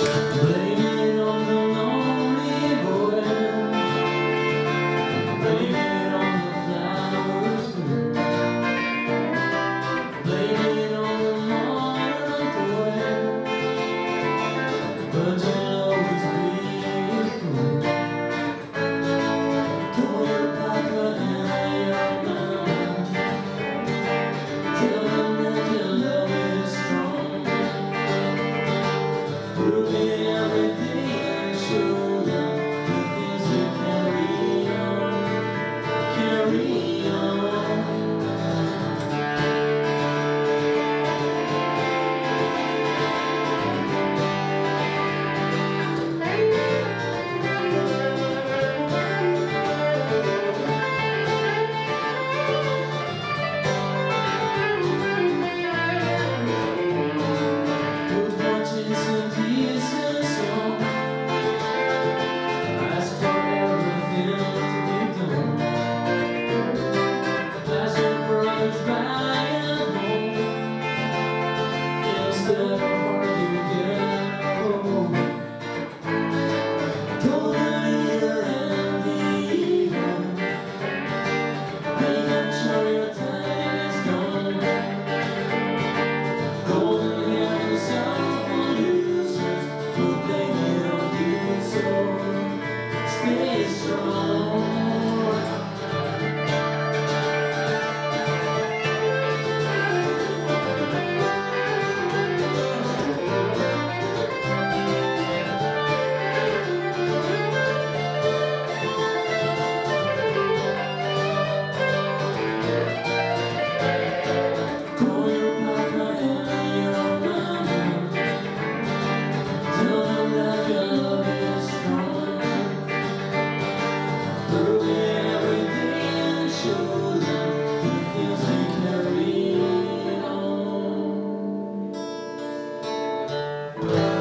Blame it on the lonely boy. Blame it on the flowers blue. Blame it on the modern poet. But you'll always be a fool. Call your papa and your mama. Tell them that your love is strong. Prove it every day and show them the things we carry on, carry on. Who's watching some decent song? Ask for everything to be done. Ask your brothers back at home instead of where you get home. Call the leader and the evil. Make sure your time is gone. Golden hair is out for losers who blame it on you, so stay strong. Call your papa and your mama. Tell them that your love is strong. Prove it every day and show them the things we carry on.